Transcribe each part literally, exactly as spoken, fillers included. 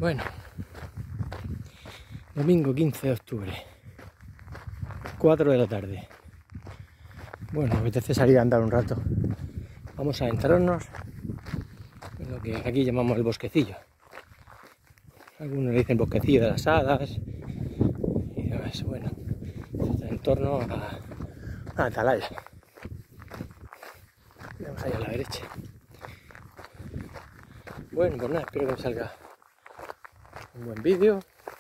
Bueno, domingo quince de octubre, cuatro de la tarde. Bueno, me apetece salir a andar un rato. Vamos a adentrarnos en lo que aquí llamamos el bosquecillo. Algunos le dicen bosquecillo de las hadas y demás. Bueno, está en torno a una atalaya. Vamos allá a la derecha. Bueno, pues nada, espero que me salga un buen vídeo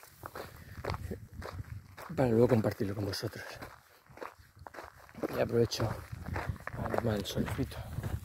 para luego compartirlo con vosotros. Y aprovecho a tomar el solecito.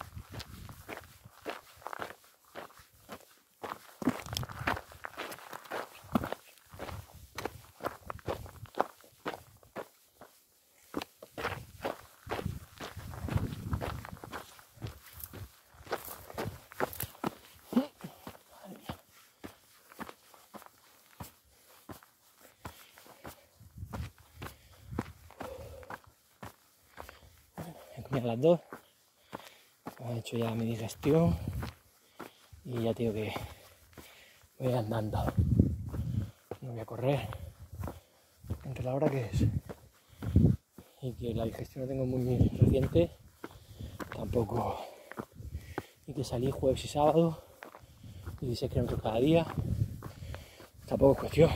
A las dos he hecho ya mi digestión y ya tengo que voy andando, no voy a correr, aunque la hora que es y que la digestión la tengo muy reciente, tampoco, y que salí jueves y sábado dieciséis kilómetros cada día, tampoco es cuestión,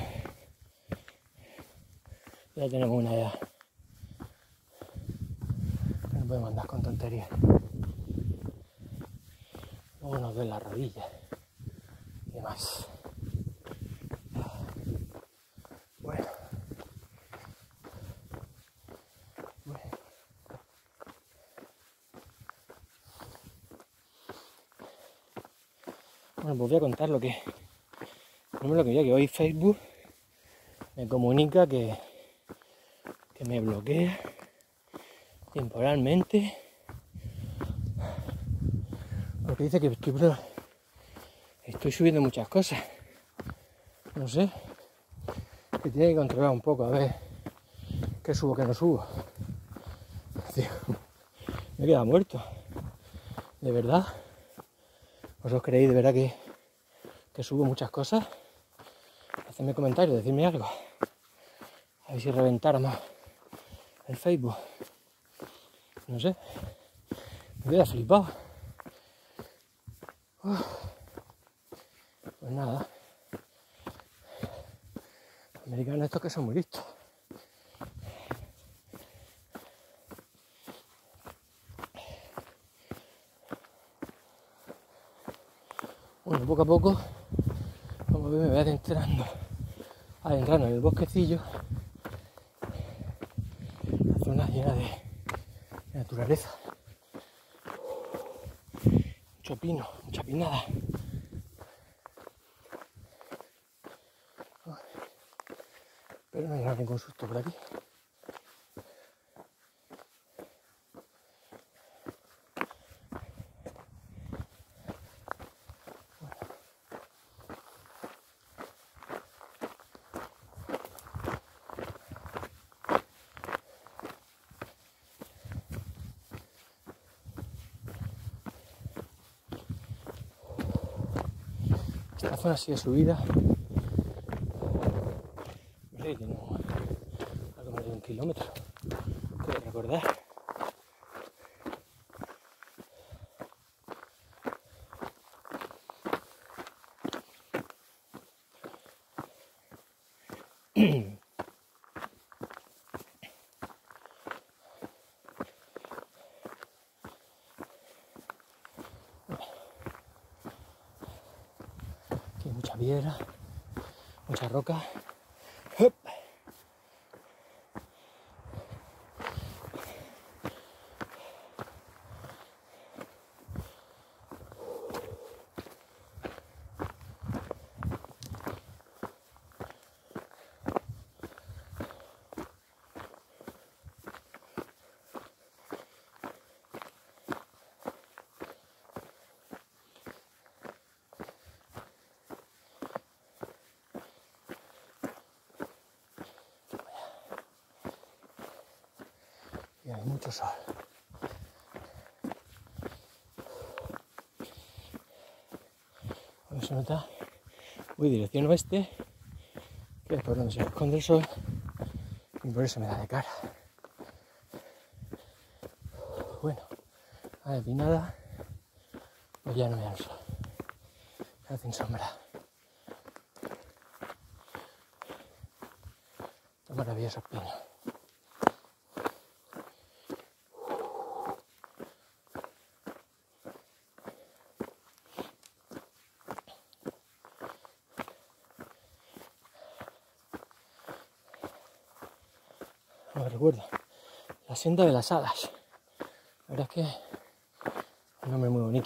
ya tenemos una edad. No podemos andar con tonterías. Luego nos ven las rodillas y demás. Bueno. Bueno. Bueno, pues voy a contar lo que... Primero lo que yo, que hoy Facebook me comunica que, que me bloquea temporalmente. Porque dice que estoy, estoy subiendo muchas cosas. No sé. Que tiene que controlar un poco a ver qué subo, qué no subo. Tío, me he quedado muerto. De verdad. ¿Vosotros creéis de verdad que, que subo muchas cosas? Hacedme comentarios, decidme algo. A ver si reventáramos el Facebook. No sé. Me queda flipado. Uf. Pues nada. Los americanos estos que son muy listos. Bueno, poco a poco, como veis, me voy adentrando, adentrando en el bosquecillo, la zona llena de, de naturaleza, mucho pino, mucha pinada. Pero no hay nada ningún susto por aquí. Esta zona así de subida, no sé, tiene algo más de un kilómetro, creo recordar. Aquí hay mucha piedra, mucha roca. ¡Hup! Y hay mucho sol. Se nota voy dirección oeste, que es por donde se esconde el sol, y por eso me da de cara. Bueno, a ver, y nada, pues ya no me da el sol, se hacen sombra. Está maravilloso el pino. No recuerdo, la senda de las alas. La verdad es que un nombre muy bonito.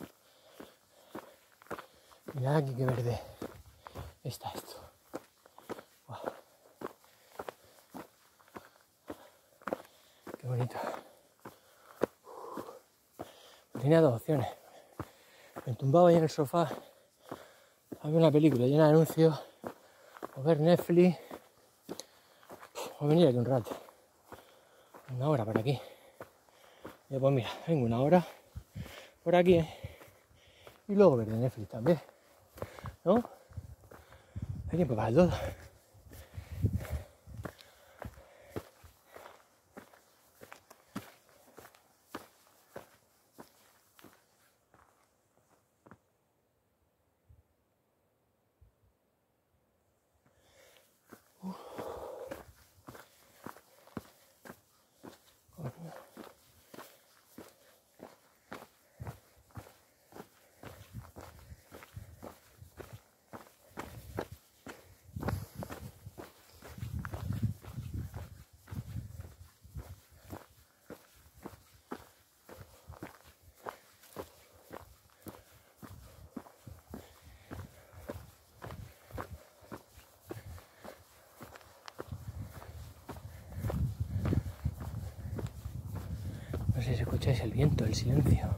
Mirad aquí qué verde está esto. Wow. Qué bonito. Tenía dos opciones. Me tumbaba ahí en el sofá a ver una película llena de anuncios, o ver Netflix, o venir aquí un rato. Una hora por aquí. Y pues mira, vengo una hora por aquí, ¿eh? Y luego ver de Netflix también, ¿no? Hay tiempo para todo. No sé si escucháis el viento, el silencio.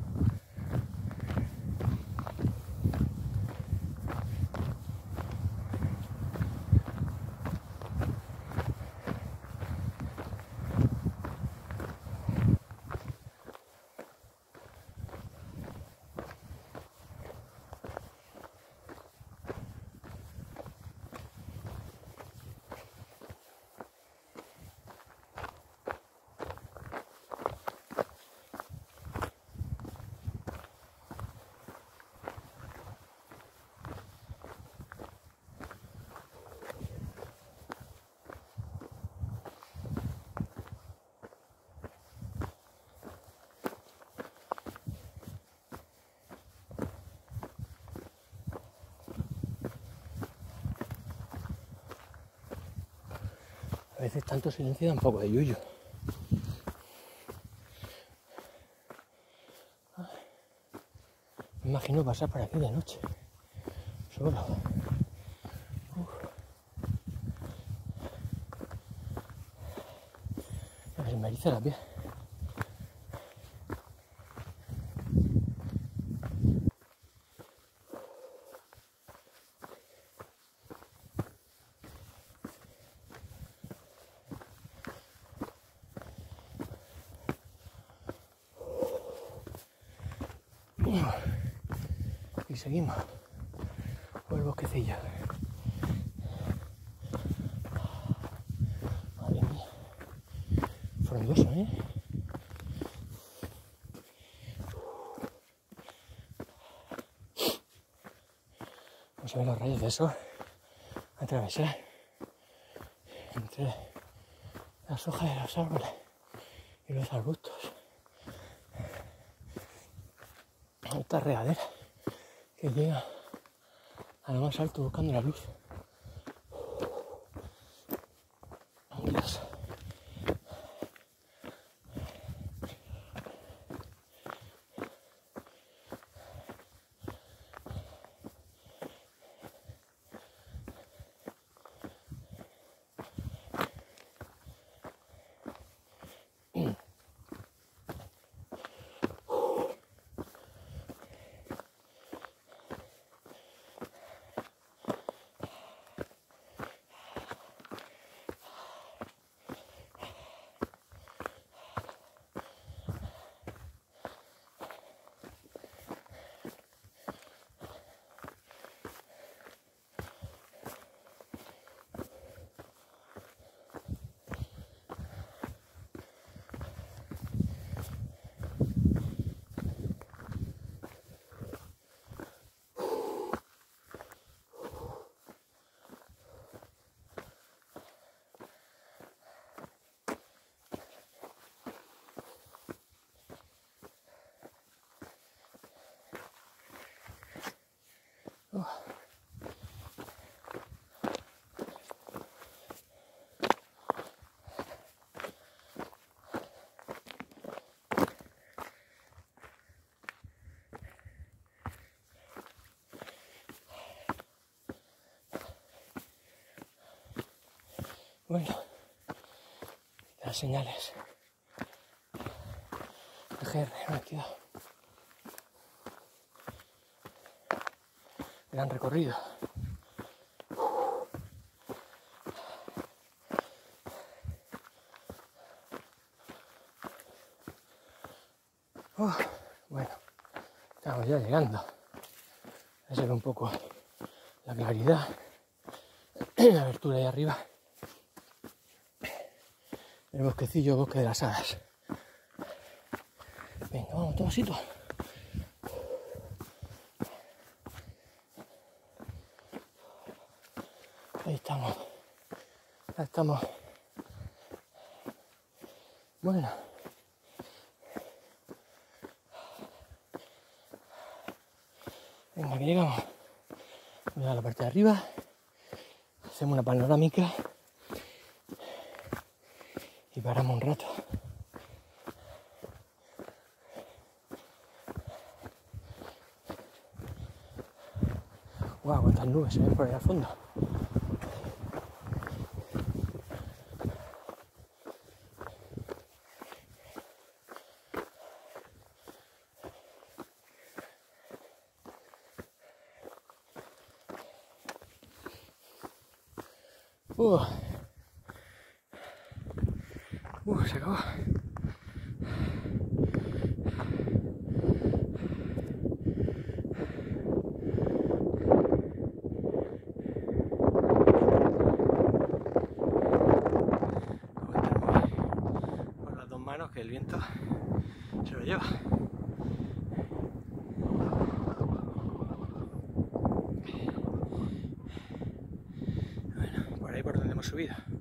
A veces tanto silencio da un poco de yuyu. Me imagino pasar por aquí de noche. Solo. Uf. A ver, me eriza la piel. Y seguimos por el bosquecillo. Madre mía, frondoso, ¿eh? Vamos a ver los rayos de sol atravesar entre las hojas de los árboles y los arbustos. Esta regadera que llega a lo más alto buscando la luz. Dios. Oh. Bueno, las señales. El G R, me he quedado. Gran recorrido. Oh, bueno, estamos ya llegando. Ya se ve un poco la claridad, la abertura ahí arriba. El bosquecillo, bosque de las hadas. Venga, vamos, Tomasito. Ahí estamos. Ya estamos. Bueno. Venga, que llegamos. Voy a la parte de arriba. Hacemos una panorámica. Y paramos un rato. Guau, cuántas nubes se ven por ahí al fondo. Uh. Uh, se acabó. Con las dos manos que el viento se lo lleva. Bueno, por ahí por donde hemos subido.